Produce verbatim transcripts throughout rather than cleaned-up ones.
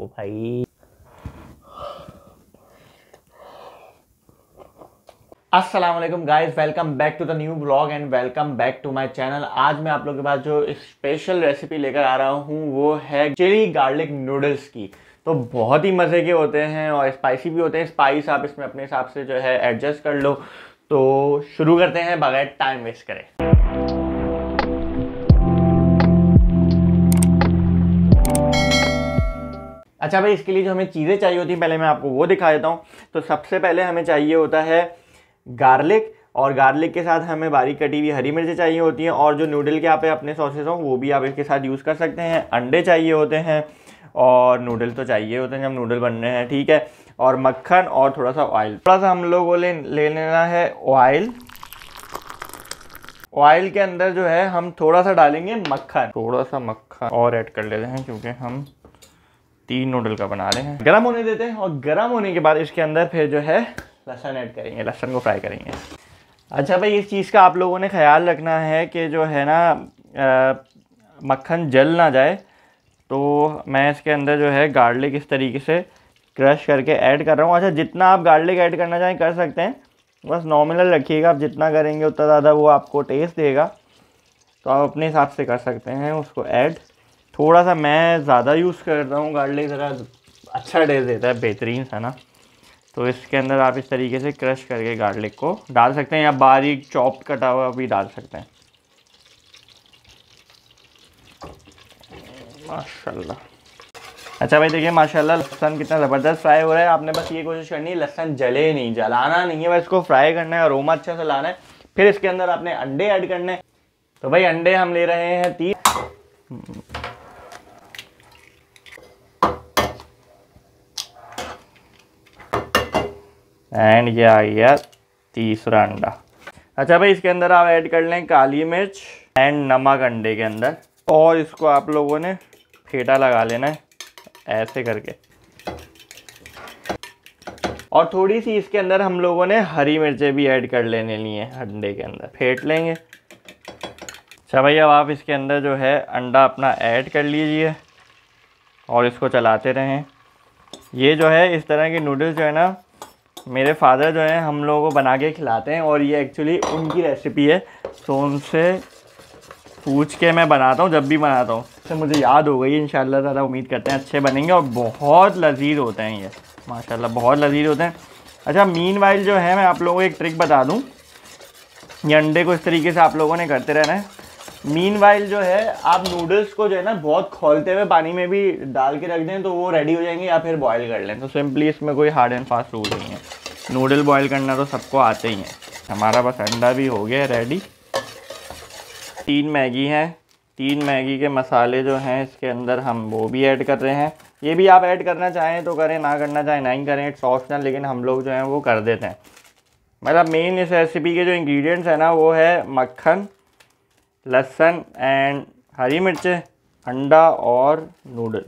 भाई। अस्सलाम वालेकुम guys, welcome back to the new blog and welcome back to my channel. आज मैं आप लोगों के पास जो स्पेशल रेसिपी लेकर आ रहा हूँ वो है चिली गार्लिक नूडल्स की। तो बहुत ही मज़े के होते हैं और स्पाइसी भी होते हैं। स्पाइस आप इसमें अपने हिसाब से जो है एडजस्ट कर लो। तो शुरू करते हैं बगैर टाइम वेस्ट करें। अच्छा भाई, इसके लिए जो हमें चीज़ें चाहिए होती हैं पहले मैं आपको वो दिखा देता हूँ। तो सबसे पहले हमें चाहिए होता है गार्लिक, और गार्लिक के साथ हमें बारीक कटी हुई हरी मिर्ची चाहिए होती हैं, और जो नूडल के आप अपने सॉसेस हो वो भी आप इसके साथ यूज़ कर सकते हैं। अंडे चाहिए होते हैं और नूडल तो चाहिए होते हैं जब नूडल बन रहे हैं, ठीक है। और मक्खन और थोड़ा सा ऑयल, थोड़ा सा हम लोगों को ले ले लेना है ऑयल। ऑयल के अंदर जो है हम थोड़ा सा डालेंगे मक्खन, थोड़ा सा मक्खन और ऐड कर लेते हैं क्योंकि हम तीन नूडल का बना रहे हैं। गरम होने देते हैं और गरम होने के बाद इसके अंदर फिर जो है लहसुन ऐड करेंगे, लहसुन को फ्राई करेंगे। अच्छा भाई, इस चीज़ का आप लोगों ने ख्याल रखना है कि जो है ना मक्खन जल ना जाए। तो मैं इसके अंदर जो है गार्लिक इस तरीके से क्रश करके ऐड कर रहा हूँ। अच्छा, जितना आप गार्लिक ऐड करना चाहें कर सकते हैं, बस नॉमिनल रखिएगा। आप जितना करेंगे उतना ज़्यादा वो आपको टेस्ट देगा, तो आप अपने हिसाब से कर सकते हैं उसको ऐड। थोड़ा सा मैं ज़्यादा यूज़ कर रहा हूँ गार्लिक, ज़रा अच्छा टेस्ट देता है, बेहतरीन है ना। तो इसके अंदर आप इस तरीके से क्रश करके गार्लिक को डाल सकते हैं या बारीक चॉप्ड कटा हुआ भी डाल सकते हैं। माशाल्लाह। अच्छा भाई देखिए माशाल्लाह लहसुन कितना ज़बरदस्त फ्राई हो रहा है। आपने बस ये कोशिश करनी है लहसुन जले नहीं, जलाना नहीं है, बस इसको फ्राई करना है, अरोमा अच्छा से लाना है। फिर इसके अंदर आपने अंडे ऐड करने हैं। तो भाई अंडे हम ले रहे हैं तीन। एंड ये आ गया तीसरा अंडा। अच्छा भाई, इसके अंदर आप ऐड कर लें काली मिर्च एंड नमक अंडे के अंदर, और इसको आप लोगों ने फेटा लगा लेना है ऐसे करके। और थोड़ी सी इसके अंदर हम लोगों ने हरी मिर्चें भी ऐड कर लेने लिए अंडे के अंदर, फेंट लेंगे। अच्छा भाई, अब आप इसके अंदर जो है अंडा अपना ऐड कर लीजिए और इसको चलाते रहें। ये जो है इस तरह के नूडल्स जो है ना मेरे फादर जो है हम लोगों को बना के खिलाते हैं, और ये एक्चुअली उनकी रेसिपी है। तो उनसे पूछ के मैं बनाता हूँ, जब भी बनाता हूँ तो मुझे याद हो गई। इंशाल्लाह ज़्यादा उम्मीद करते हैं अच्छे बनेंगे, और बहुत लजीज होते हैं ये, माशाल्लाह बहुत लजीज होते हैं। अच्छा, मीनवाइल जो है मैं आप लोगों को एक ट्रिक बता दूँ। ये अंडे को इस तरीके से आप लोगों ने करते रहना है। मीनवाइल जो है आप नूडल्स को जो है ना बहुत खौलते हुए पानी में भी डाल के रख दें तो वो रेडी हो जाएंगे, या फिर बॉईल कर लें। तो सिंपली इसमें कोई हार्ड एंड फास्ट रूल नहीं है, नूडल बॉईल करना तो सबको आते ही है। हमारा बस अंडा भी हो गया रेडी। तीन मैगी हैं, तीन मैगी के मसाले जो हैं इसके अंदर हम वो भी ऐड कर रहे हैं। ये भी आप ऐड करना चाहें तो करें, ना करना चाहें नहीं करें, इट्स ऑप्शनल, लेकिन हम लोग जो हैं वो कर देते हैं। मतलब मेन इस रेसिपी के जो इंग्रेडिएंट्स हैं ना वो है मक्खन, लहसुन एंड हरी मिर्चें, अंडा और नूडल।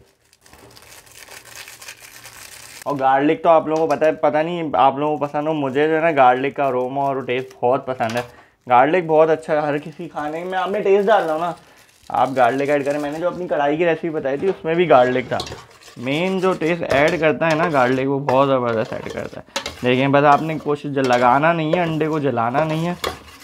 और गार्लिक तो आप लोगों को पता है, पता नहीं आप लोगों को पसंद हो, मुझे जो है ना गार्लिक का अरोमा और टेस्ट बहुत पसंद है। गार्लिक बहुत अच्छा है हर किसी खाने में। आपने टेस्ट डालना हो ना, आप गार्लिक ऐड करें। मैंने जो अपनी कढ़ाई की रेसिपी बताई थी उसमें भी गार्लिक था। मेन जो टेस्ट ऐड करता है ना गार्लिक, वो बहुत ज़बरदस्त ऐड करता है। लेकिन बस आपने कोशिश लगाना नहीं है, अंडे को जलाना नहीं है।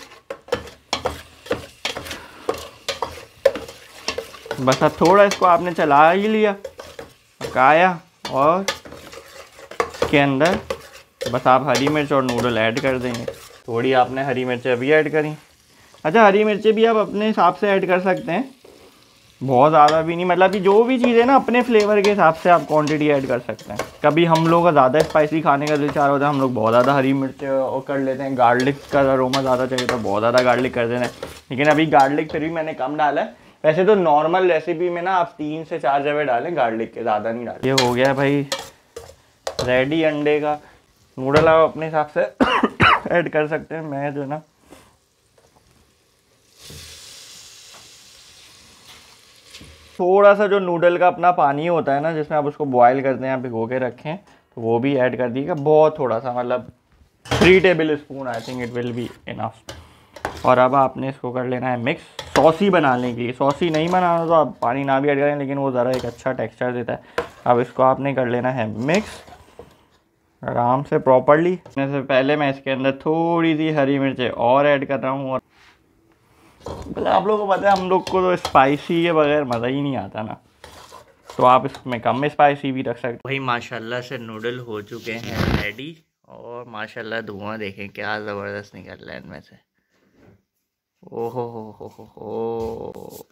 बस अब थोड़ा इसको आपने चला ही लिया, पकाया, और इसके अंदर बस आप हरी मिर्च और नूडल ऐड कर देंगे। थोड़ी आपने हरी मिर्चें अभी ऐड करी। अच्छा, हरी मिर्चें भी आप अपने हिसाब से ऐड कर सकते हैं, बहुत ज़्यादा भी नहीं। मतलब कि जो भी चीज़ है ना अपने फ्लेवर के हिसाब से आप क्वांटिटी ऐड कर सकते हैं। कभी हम लोग का ज़्यादा स्पाइसी खाने का दिल चाह होता है, हम लोग बहुत ज़्यादा हरी मिर्चें और कर लेते हैं। गार्लिक का अरोमा ज़्यादा चाहिए तो बहुत ज़्यादा गार्लिक कर देते हैं, लेकिन अभी गार्लिक फिर भी मैंने कम डाला है। वैसे तो नॉर्मल रेसिपी में ना आप तीन से चार जगह डालें गार्लिक के, ज़्यादा नहीं डालें। ये हो गया भाई रेडी अंडे का। नूडल आप अपने हिसाब से ऐड कर सकते हैं। मैं जो ना थोड़ा सा जो नूडल का अपना पानी होता है ना जिसमें आप उसको बॉयल करते हैं, भिगो के रखें, तो वो भी ऐड कर दीजिएगा, बहुत थोड़ा सा, मतलब three tablespoon, I think it will be enough. और अब आपने इसको कर लेना है मिक्स। सॉसी बनाने के लिए। सॉसी नहीं बनाना तो आप पानी ना भी ऐड करें, लेकिन वो ज़रा एक अच्छा टेक्सचर देता है। अब इसको आपने कर लेना है मिक्स आराम से प्रॉपरली। इसमें से पहले मैं इसके अंदर थोड़ी सी हरी मिर्चें और ऐड कर रहा हूँ। और मतलब आप लोगों को पता है हम लोग को तो स्पाइसी के बगैर मज़ा ही नहीं आता ना, तो आप इसमें कम स्पाइसी भी रख सकते। भाई माशाल्लाह से नूडल हो चुके हैं रेडी, और माशाल्लाह धुआं देखें क्या ज़बरदस्त निकल रहा है इनमें से। ओहो हो हो हो हो।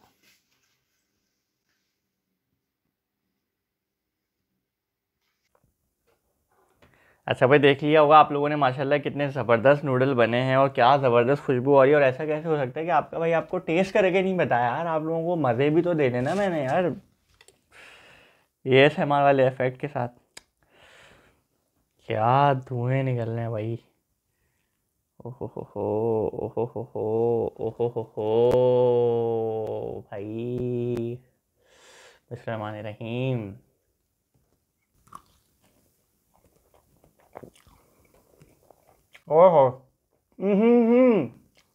अच्छा भाई देख लिया होगा आप लोगों ने माशाल्लाह कितने ज़बरदस्त नूडल बने हैं और क्या ज़बरदस्त खुशबू आ रही है। और ऐसा कैसे हो सकता है कि आपका भाई आपको टेस्ट करके नहीं बताया यार, आप लोगों को मज़े भी तो देने ना मैंने यार, ये एस एम आर वाले इफेक्ट के साथ। क्या धुएं निकल रहे हैं भाई। ओहो हो हो ओहो हो हो ओहो हो हो भाई। बिस्मिल्लाहिर्रहमानिर्रहीम। ओहो हम्म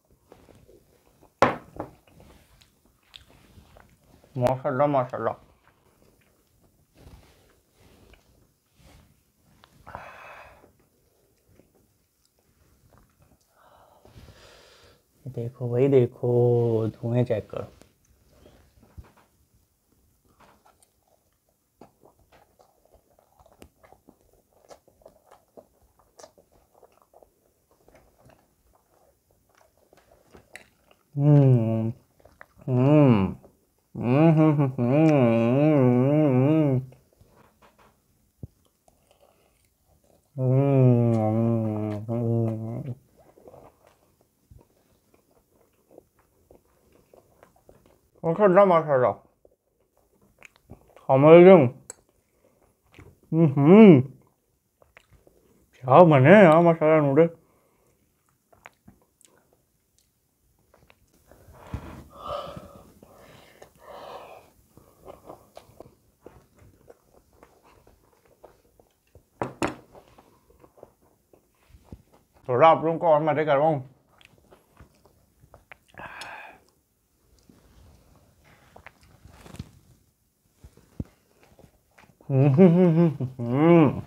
माशाल्लाह माशाल्लाह। देखो भाई देखो, धुएं चेक करो। हम्म हम्म हम्म हम्म हम्म हम्म। माशाल्लाह माशाल्लाह अमेजिंग। हम्म क्या बने यार मसाला नूडल। थोड़ा आप लोगों को और मजे करवाऊँ। हम्म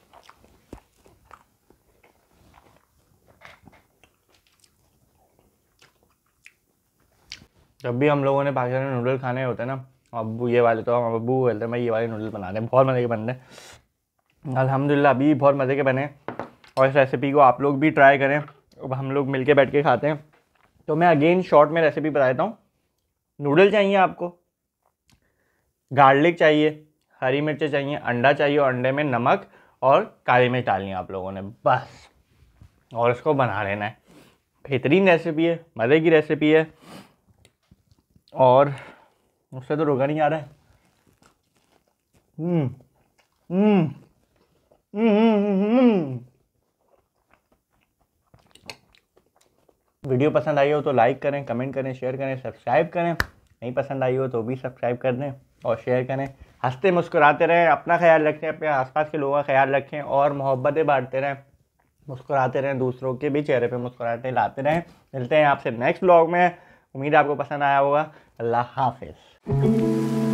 जब भी हम लोगों ने पाकिस्तानी नूडल खाने होते हैं ना, अब्बू ये वाले तो हम अब्बू बोलते हैं भाई ये वाले नूडल बना दें, बहुत मज़े के बनते हैं। अल्हम्दुलिल्लाह अभी बहुत मज़े के बने, और इस रेसिपी को आप लोग भी ट्राई करें। अब हम लोग मिलके बैठ के खाते हैं। तो मैं अगेन शॉर्ट में रेसिपी बता देता हूँ। नूडल चाहिए आपको, गार्लिक चाहिए, हरी मिर्चें चाहिए, अंडा चाहिए, और अंडे में नमक और काली मिर्च डालनी है आप लोगों ने बस, और इसको बना लेना है। बेहतरीन रेसिपी है, मज़े की रेसिपी है, और उससे तो रोका नहीं आ रहा है। हम्म हम्म हम्म। वीडियो पसंद आई हो तो लाइक करें, कमेंट करें, शेयर करें, सब्सक्राइब करें। नहीं पसंद आई हो तो भी सब्सक्राइब कर दें और शेयर करें। हंसते मुस्कुराते रहें, अपना ख्याल रखें, अपने आसपास के लोगों का ख्याल रखें, और मोहब्बतें बांटते रहें, मुस्कुराते रहें, दूसरों के भी चेहरे पे मुस्कुराहटें लाते रहें। मिलते हैं आपसे नेक्स्ट व्लॉग में। उम्मीद है आपको पसंद आया होगा। अल्लाह हाफिज़।